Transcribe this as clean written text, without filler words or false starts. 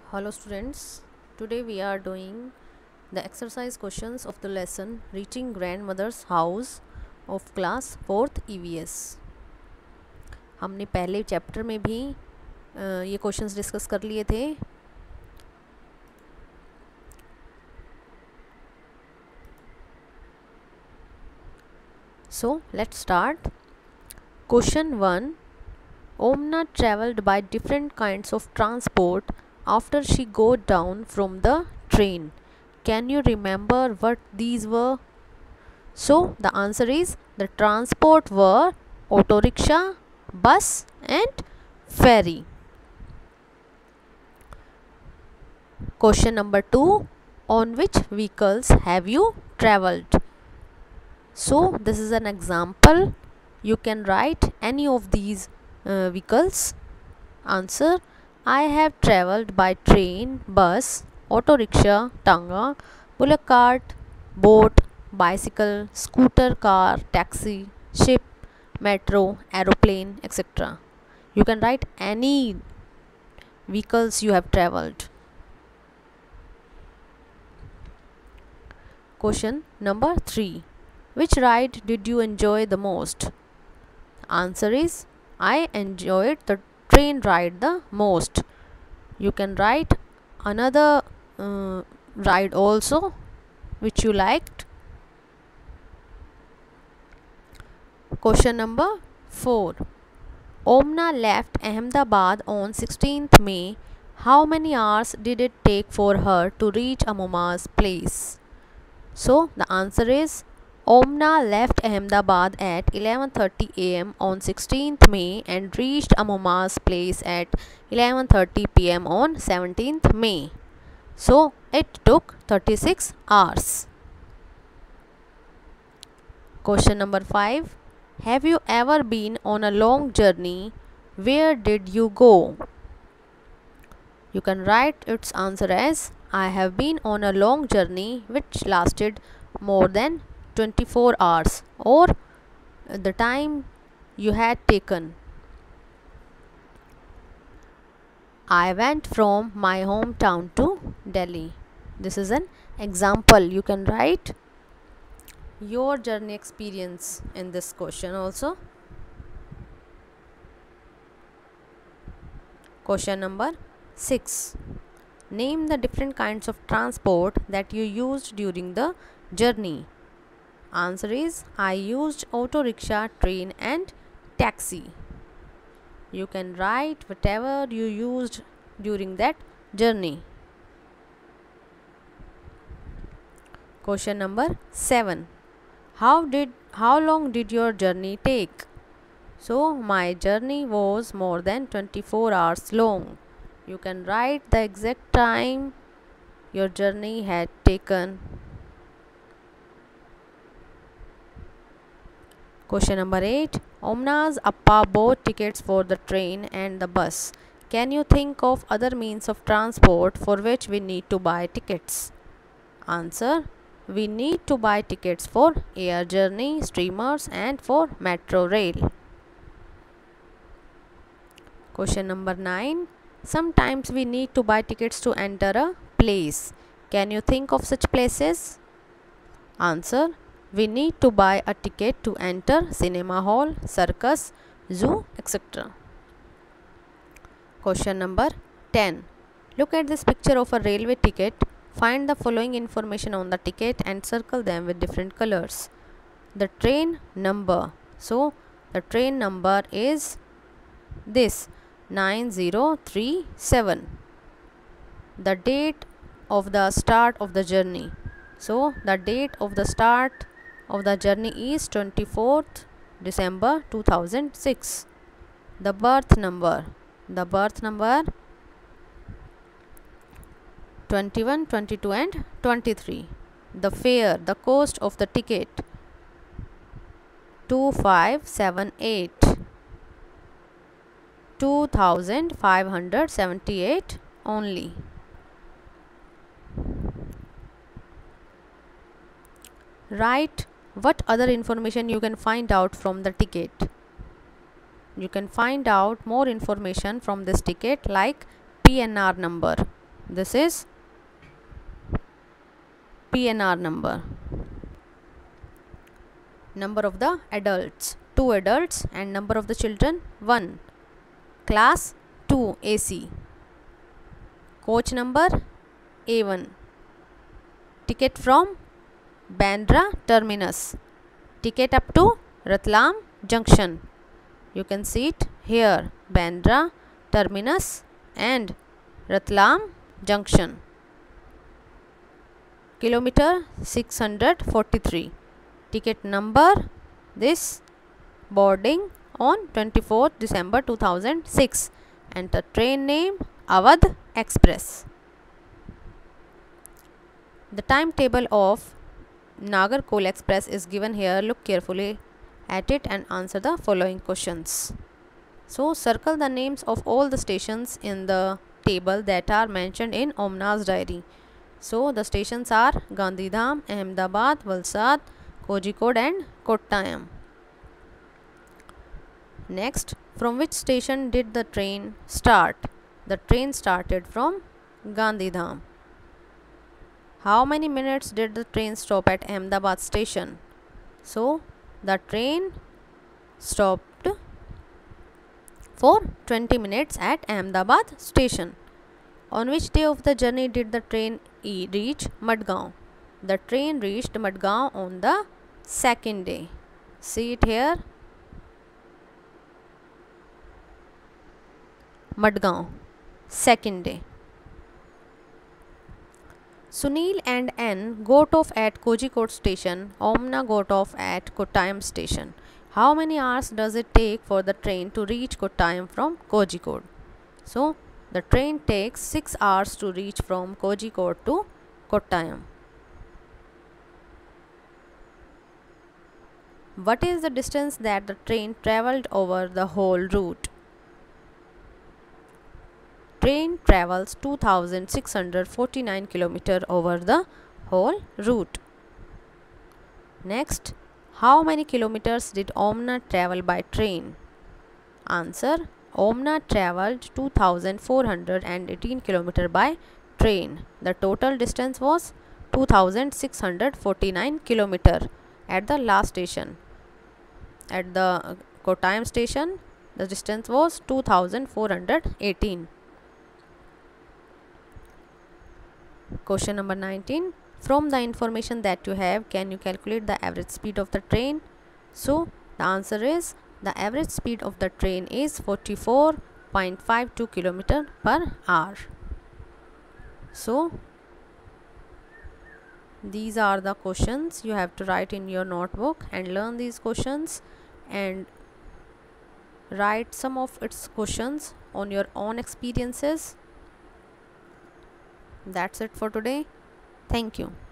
Hello students, today we are doing the exercise questions of the lesson Reaching Grandmother's House of class 4th EVS। हमने पहले chapter में भी ये questions discuss कर लिए थे। So let's start. Question 1. Omna traveled by different kinds of transport after she got down from the train. Can you remember what these were? So the answer is the transport were auto rickshaw, bus and ferry. Question number 2. On which vehicles have you traveled? So this is an example. You can write any of these vehicles. Answer: I have traveled by train, bus, auto rickshaw, tanga, bullock cart, boat, bicycle, scooter, car, taxi, ship, metro, aeroplane, etc. You can write any vehicles you have traveled. Question number 3. Which ride did you enjoy the most? Answer is I enjoyed the train ride the most. You can write another ride also which you liked. Question number 4. Omna left Ahmedabad on 16th May. How many hours did it take for her to reach Amuma's place? So the answer is Omna left Ahmedabad at 11:30 am on 16th May and reached Amuma's place at 11:30 pm on 17th May. So it took 36 hours. Question number 5. Have you ever been on a long journey? Where did you go? You can write its answer as I have been on a long journey which lasted more than 24 hours or the time you had taken. I went from my hometown to Delhi. This is an example. You can write your journey experience in this question also. Question number 6. Name the different kinds of transport that you used during the journey. Answer is I used auto rickshaw, train and taxi. You can write whatever you used during that journey. Question number 7. How long did your journey take? So my journey was more than 24 hours long. You can write the exact time your journey had taken. Question number 8. Omna's Appa bought tickets for the train and the bus. Can you think of other means of transport for which we need to buy tickets? Answer: we need to buy tickets for air journey, streamers and for metro rail. Question number 9. Sometimes we need to buy tickets to enter a place. Can you think of such places? Answer: we need to buy a ticket to enter cinema hall, circus, zoo, etc. Question number 10. Look at this picture of a railway ticket. Find the following information on the ticket and circle them with different colors. The train number. So the train number is this 9037. The date of the start of the journey. So the date of the start of the journey is 24th December 2006. The berth number. The berth number 21, 22 and 23. The fare, the cost of the ticket 2578. 2578 only. Write what other information you can find out from the ticket. You can find out more information from this ticket like PNR number. This is PNR number. Number of the adults, 2 adults, and number of the children, 1. Class 2 AC. Coach number A1. Ticket from Bandra terminus. Ticket up to Ratlam junction. You can see it here, Bandra terminus and Ratlam junction. Kilometer 643. Ticket number, this, boarding on 24th December 2006, and the train name Awadh Express. The timetable of Nagarkol Express is given here. Look carefully at it and answer the following questions. So circle the names of all the stations in the table that are mentioned in Omna's diary. So the stations are Gandhidham, Ahmedabad, Valsad, Kozhikode and Kottayam. Next, from which station did the train start? The train started from Gandhidham. How many minutes did the train stop at Ahmedabad station? So the train stopped for 20 minutes at Ahmedabad station. On which day of the journey did the train reach Madgaon? The train reached Madgaon on the second day. See it here, Madgaon, second day. Sunil and N got off at Kozhikode station. Omna got off at Kottayam station. How many hours does it take for the train to reach Kottayam from Kozhikode? So the train takes 6 hours to reach from Kozhikode to Kottayam. What is the distance that the train travelled over the whole route? Train travels 2649 km over the whole route. Next, how many kilometers did Omna travel by train? Answer, Omna travelled 2418 km by train. The total distance was 2649 km at the last station. At the Kottayam station, the distance was 2418. Question number 19. From the information that you have, can you calculate the average speed of the train? So the answer is, the average speed of the train is 44.52 km per hour. So these are the questions you have to write in your notebook and learn these questions and write some of its questions on your own experiences. That's it for today. Thank you.